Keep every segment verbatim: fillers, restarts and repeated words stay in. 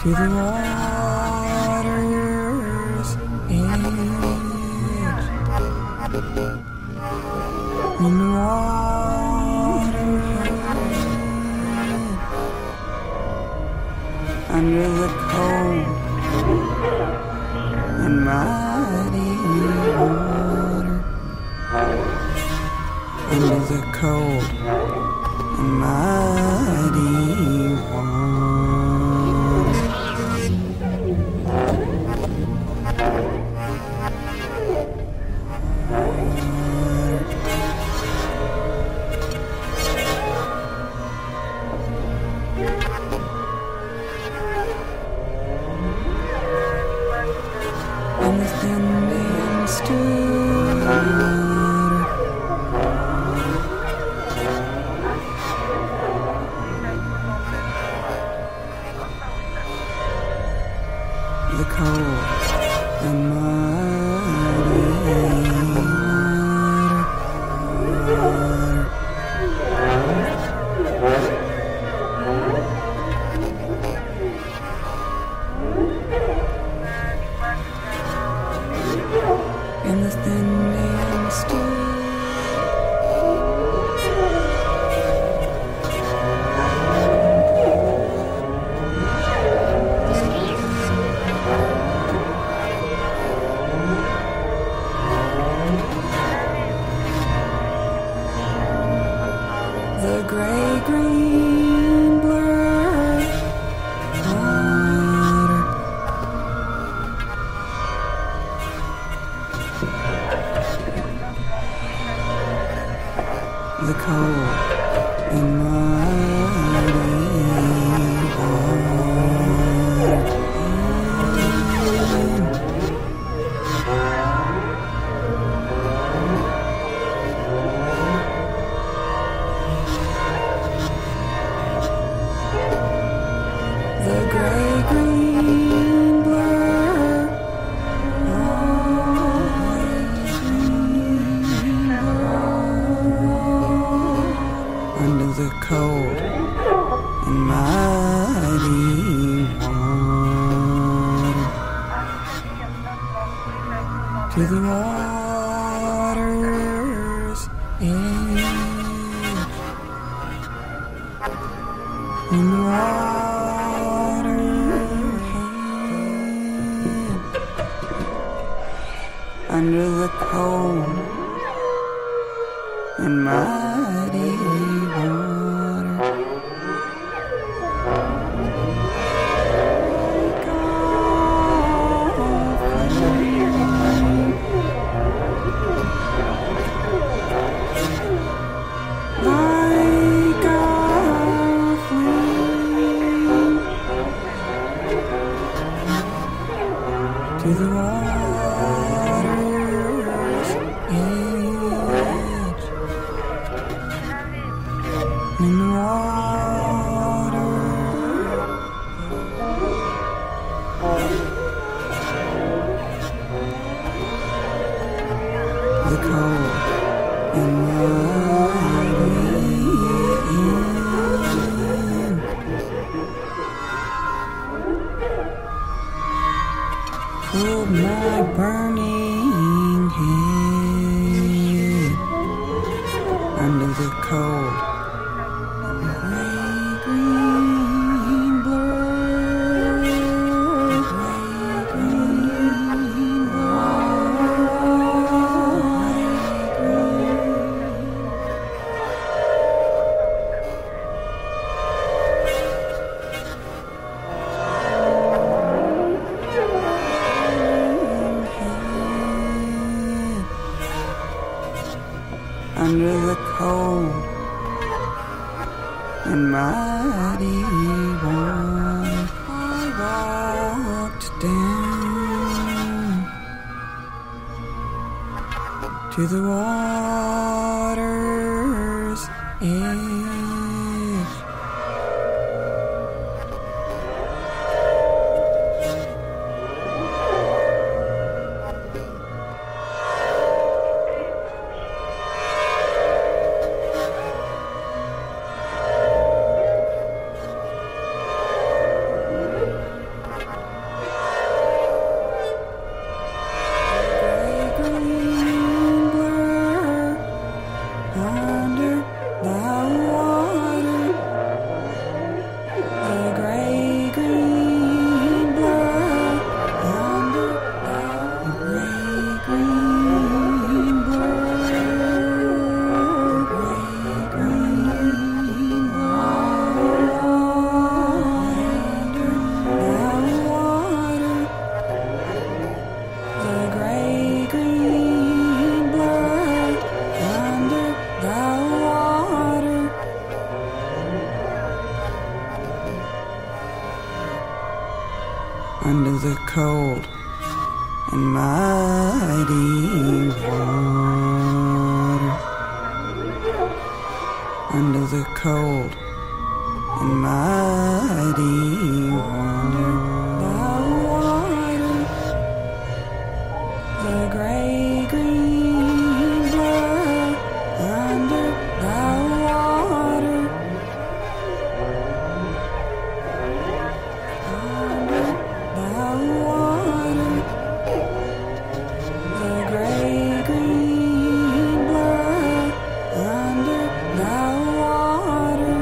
to the water's edge. On the water's edge, under the cold and mighty water, under the cold and mighty water. And the thin man stood the cold and mighty water. And the thin man stood the gray-green blur water, the cold and mighty water. The gray-green blur, always green blur, under the cold and mighty water, to the water's edge, in the water under the cold and mighty water. Like a flame to the water's edge, in the water, the cold and mighty end. Hold my burning head under the cold gray-green blur, gray-green under the cold and mighty water. I walked down to the water's edge, under the cold and mighty water, under the cold and mighty water, the water, the gray green blur under the water, under the water, the gray green blur under the water.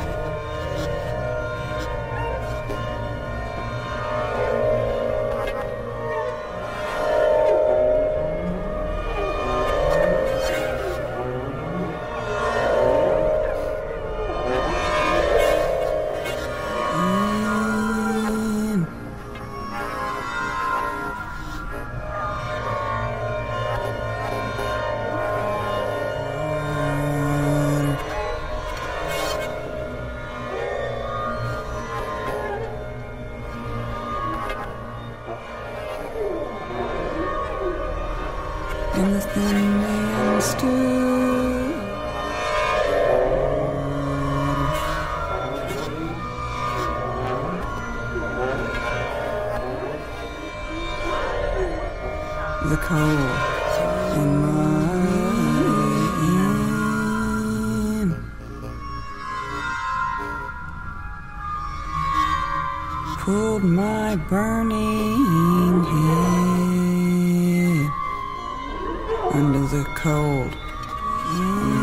In the thin man stood the cold in mine, pulled my burning head under the cold.